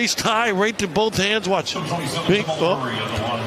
Tie right to both hands. Watch. Big, oh.